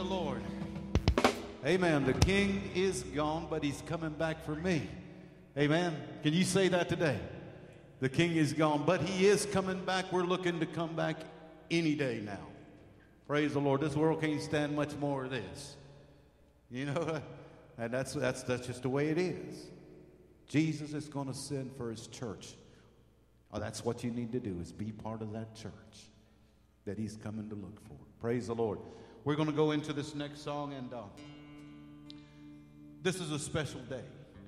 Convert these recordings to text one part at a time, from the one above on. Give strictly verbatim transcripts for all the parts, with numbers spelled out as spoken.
Lord. Amen. The King is gone, but he's coming back for me. Amen. Can you say that today? The King is gone, but he is coming back. We're looking to come back any day now. Praise the Lord. This world can't stand much more of this. You know, and that's, that's, that's just the way it is. Jesus is going to send for his church. Oh, that's what you need to do, is be part of that church that he's coming to look for. Praise the Lord. We're going to go into this next song, and uh, this is a special day.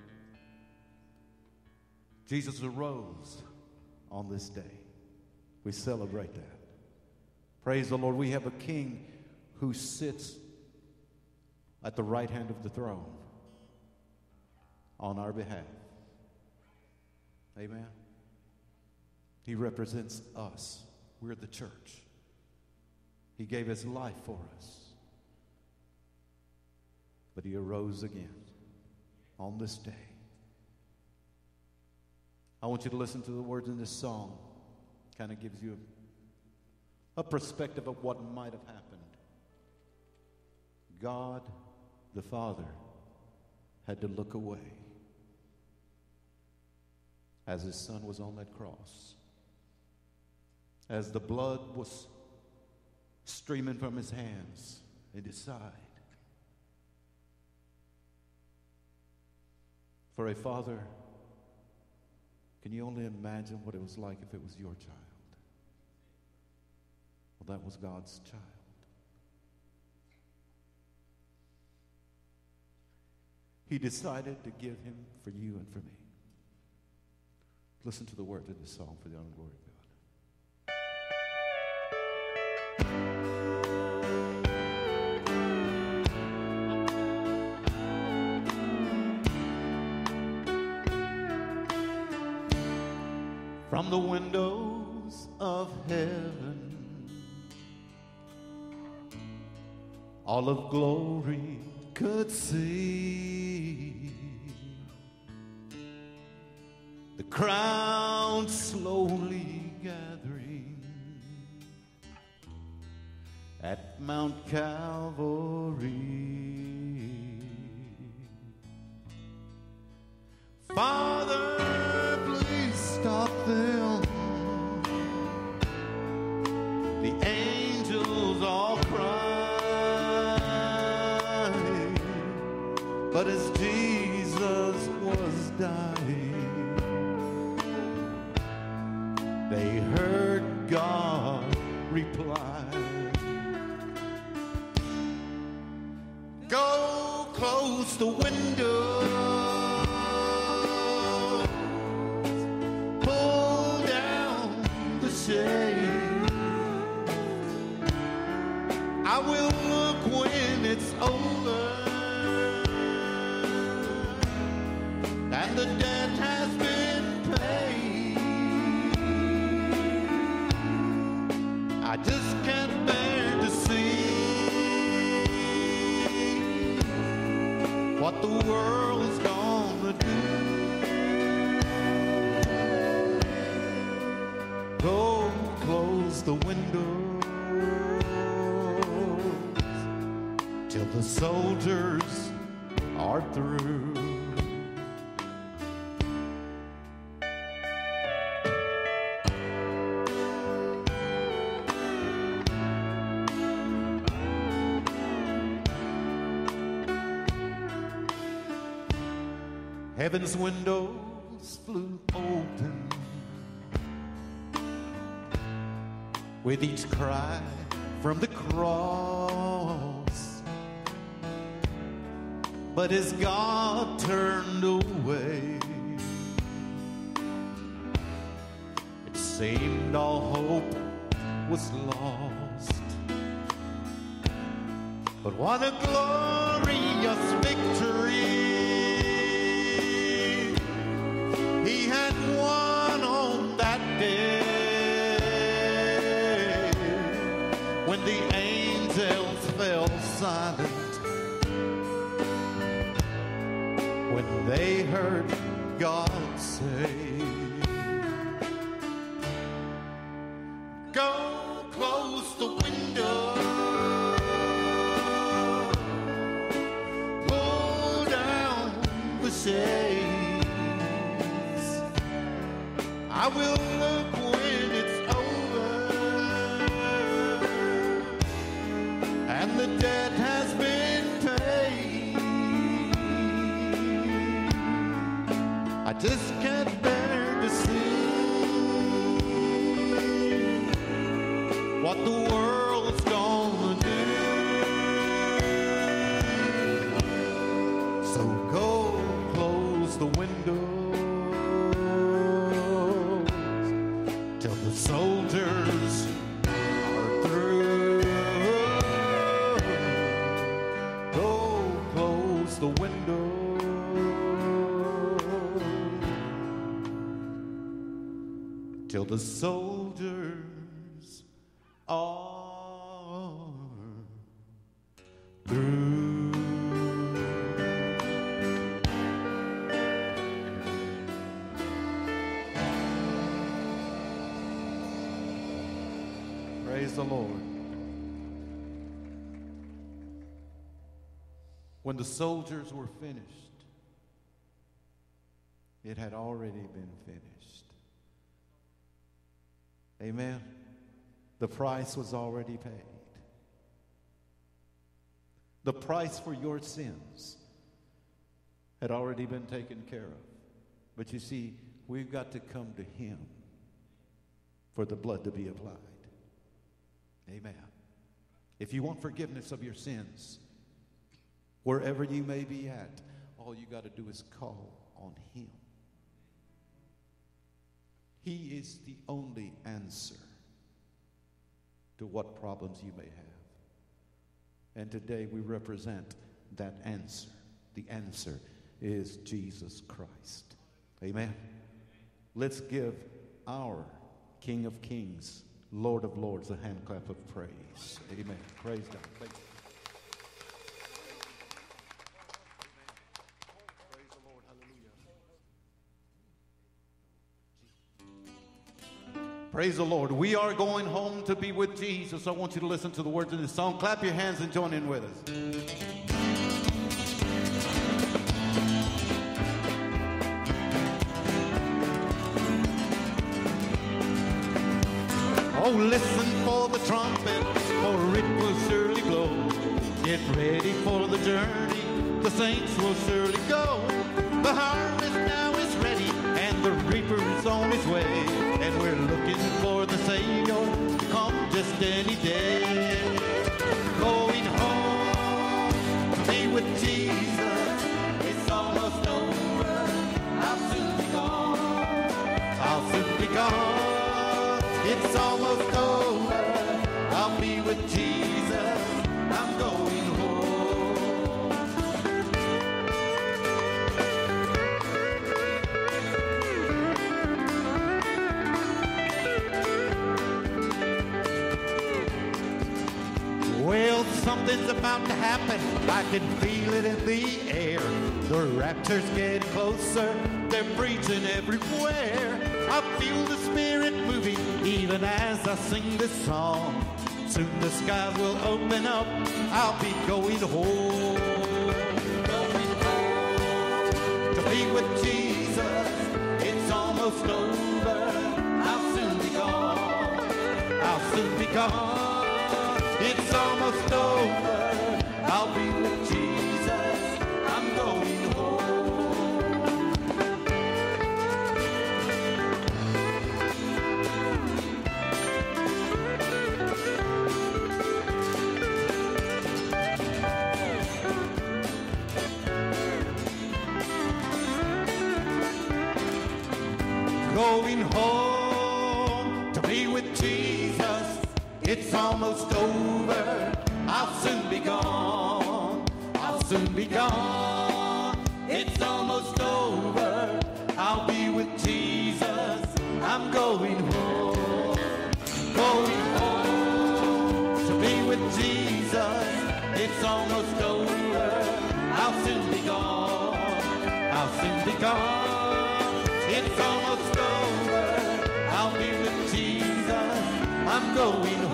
Jesus arose on this day. We celebrate that. Praise the Lord. We have a king who sits at the right hand of the throne on our behalf. Amen. He represents us. We're the church. He gave his life for us. But he arose again on this day. I want you to listen to the words in this song. Kind of gives you a perspective of what might have happened. God the Father had to look away as his son was on that cross. As the blood was streaming from his hands and his side. For a father, can you only imagine what it was like if it was your child? Well, that was God's child. He decided to give him for you and for me. Listen to the words of this song for the honor and glory of God. From the windows of heaven, all of glory could see the crowd slowly gathering at Mount Calvary. Father, please stop them. The angels all cry, but as Jesus was dying, they heard God reply, go close the window, pull down the shade. I will look when it's over and the debt has been paid. I just can't bear to see what the world's gonna do. Go close the windows till the soldiers are through. Heaven's windows flew open with each cry from the cross. But as God turned away, it seemed all hope was lost. But what a glorious victory he had won on that day, when the angels fell silent, when they heard God say, go close the window, days. I will look when it's over and the debt has been paid. I just can't bear to see what the world's gonna do. So go close the windows till the soldiers are through. Go close the windows till the soldiers are through. Praise the Lord. When the soldiers were finished, it had already been finished. Amen. The price was already paid. The price for your sins had already been taken care of. But you see, we've got to come to Him for the blood to be applied. Amen. If you want forgiveness of your sins, wherever you may be at, all you got to do is call on Him. He is the only answer to what problems you may have. And today we represent that answer. The answer is Jesus Christ. Amen. Let's give our King of Kings, Lord of Lords, a hand clap of praise. Amen. Praise God. Thank you. Praise the Lord. Hallelujah. Praise the Lord. We are going home to be with Jesus. I want you to listen to the words of this song. Clap your hands and join in with us. Oh, listen for the trumpet, for it will surely blow. Get ready for the journey, the saints will surely go. The harvest now is ready, and the reaper is on his way. And we're looking for the Savior to come just any day. Going home to be with Jesus, it's almost over. I'll soon be gone, I'll soon be gone. It's almost over. I'll be with Jesus. I'm going home. Well, something's about to happen. I can feel it in the air. The rapture's getting closer. They're preaching everywhere. I feel the Spirit moving even as I sing this song. Soon the skies will open up. I'll be going home. Going home to be with Jesus. It's almost over. I'll soon be gone. I'll soon be gone. It's almost over. I'll be with Jesus. I'm going home. Going home to be with Jesus. It's almost over. I'll soon be gone. I'll soon be gone. It's almost over. I'll be with Jesus. I'm going home. Going home to be with Jesus. It's almost over. I'll soon be gone. I'll soon be gone. It's almost over. I'll be with Jesus. I'm going home.